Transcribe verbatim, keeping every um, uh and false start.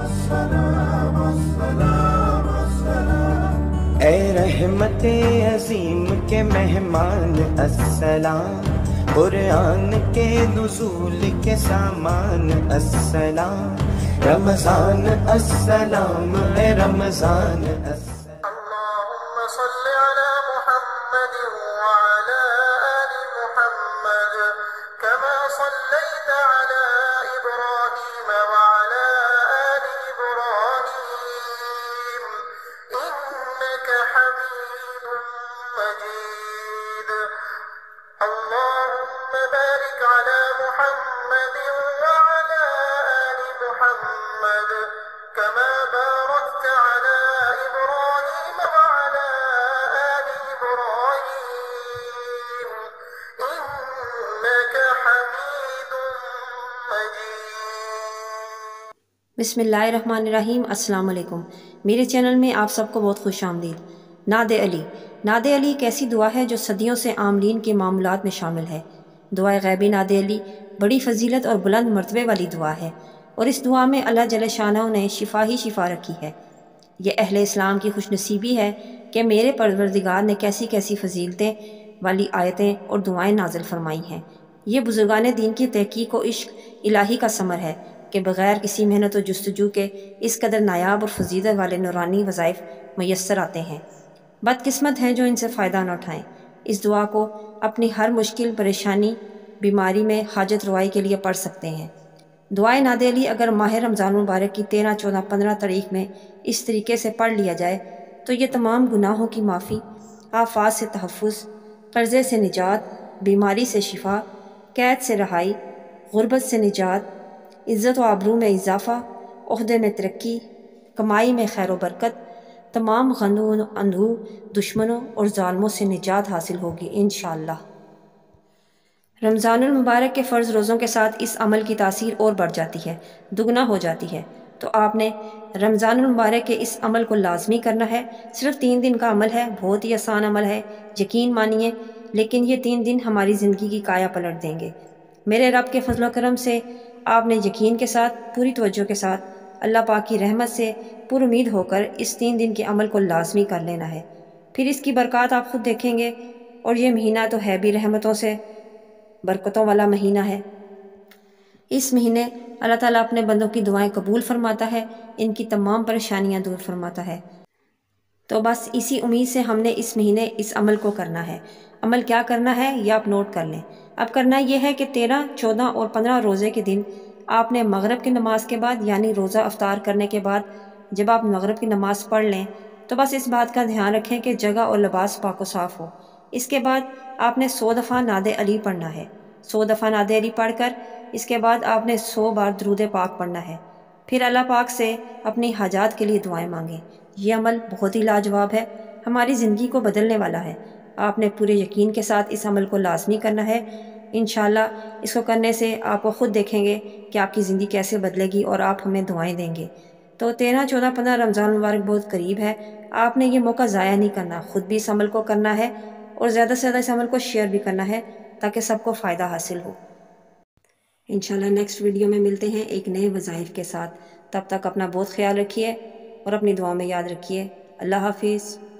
اے رحمت عظیم کے مہمان السلام، قرآن کے نزول کے سامان السلام، رمضان السلام، اے رمضان السلام۔ اللہم صل علی محمد وعلی آل محمد کما صلیت علی ابراہیم وعلی آل ابراہیم انک حمید مجید۔ اللہم بارک علی محمد وعلی آل محمد كما باركت على إبراهيم وعلى آل إبراهيم إنك حميد مجيد۔ بسم اللہ الرحمن الرحیم۔ السلام علیکم، میرے چینل میں آپ سب کو بہت خوش آمدید۔ نعت علی۔ نعت علی ایک ایسی دعا ہے جو صدیوں سے عاملین کے معمولات میں شامل ہے۔ دعائے غیبی نعت علی بڑی فضیلت اور بلند مرتبے والی دعا ہے، اور اس دعا میں اللہ جل شانہ نے شفا ہی شفا رکھی ہے۔ یہ اہل اسلام کی خوش نصیبی ہے کہ میرے پروردگار نے کیسی کیسی فضیلتیں والی آیتیں اور دعائیں نازل فرمائی ہیں۔ یہ بزرگان دین کی تحقیق و عشق الہی کا ثمر ہے کہ بغیر کسی محنت و جستجو کے اس قدر نایاب اور فضیلت والے نورانی وظائف میسر آتے ہیں۔ بدقسمت ہیں جو ان سے فائدہ نہ اٹھائیں۔ اس دعا کو اپنی ہر مشکل، پریشانی، بیماری میں حاجت روائی کے لیے پڑھ سکتے ہیں۔ دعائے نعت علی اگر ماہ رمضان مبارک کی تیرہ، چودہ، پندرہ تاریخ میں اس طریقے سے پڑھ لیا جائے تو یہ تمام گناہوں کی معافی، آفات سے تحفظ، قرضے سے نجات، بیماری سے شفا، قید سے رہائی، غربت سے نجات، عزت و آبرو میں اضافہ، عہدے میں ترقی، کمائی میں خیر و برکت، تمام غنو اندھو دشمنوں اور ظالموں سے نجات حاصل ہوگی انشاءاللہ۔ رمضان المبارک کے فرض روزوں کے ساتھ اس عمل کی تاثیر اور بڑھ جاتی ہے، دگنا ہو جاتی ہے۔ تو آپ نے رمضان المبارک کے اس عمل کو لازمی کرنا ہے۔ صرف تین دن کا عمل ہے، بہت ہی آسان عمل ہے، یقین مانیے، لیکن یہ تین دن ہماری زندگی کی کایا پلٹ دیں گے۔ میرے رب کے فضل و کرم سے آپ نے یقین کے ساتھ، پوری توجہ کے ساتھ، اللہ پاک کی رحمت سے پر امید ہو کر اس تین دن کے عمل کو لازمی کر لینا ہے۔ پھر اس کی برکات آپ خود دیکھیں گے، اور یہ مہینہ تو ہے بھی رحمتوں سے برکتوں والا مہینہ ہے۔ اس مہینے اللہ تعالیٰ اپنے بندوں کی دعائیں قبول فرماتا ہے، ان کی تمام پریشانیاں دور فرماتا ہے۔ تو بس اسی امید سے ہم نے اس مہینے اس عمل کو کرنا ہے۔ عمل کیا کرنا ہے یہ آپ نوٹ کر لیں۔ اب کرنا یہ ہے کہ تیرہ، چودہ اور پندرہ روزے کے دن آپ نے مغرب کی نماز کے بعد، یعنی روزہ افطار کرنے کے بعد جب آپ مغرب کی نماز پڑھ لیں تو بس اس بات کا دھیان رکھیں کہ جگہ اور لباس پاک و صاف ہو۔ اس کے بعد آپ نے سو دفعہ نعت علی پڑھنا ہے۔ سو دفعہ نعت علی پڑھ کر اس کے بعد آپ نے سو بار درود پاک پڑھنا ہے۔ پھر اللہ پاک سے اپنی حاجات کے لیے دعائیں مانگیں۔ یہ عمل بہت ہی لاجواب ہے، ہماری زندگی کو بدلنے والا ہے۔ آپ نے پورے یقین کے ساتھ اس عمل کو لازمی کرنا ہے۔ انشاءاللہ اس کو کرنے سے آپ کو خود دیکھیں گے کہ آپ کی زندگی کیسے بدلے گی، اور آپ ہمیں دعائیں دیں گے۔ تو تیرہ، چودہ، پندرہ رمضان مبارک بہت قریب ہے، آپ نے یہ موقع ضائع نہیں کرنا، خود بھی اس عمل کو کرنا ہے اور زیادہ سے زیادہ اس عمل کو شیئر بھی کرنا ہے تاکہ سب کو فائدہ حاصل ہو۔ انشاءاللہ نیکسٹ ویڈیو میں ملتے ہیں ایک نئے وظائف کے ساتھ۔ تب تک اپنا بہت خیال رکھیے اور اپنی دعاؤں میں یاد رکھیے۔ اللہ حافظ۔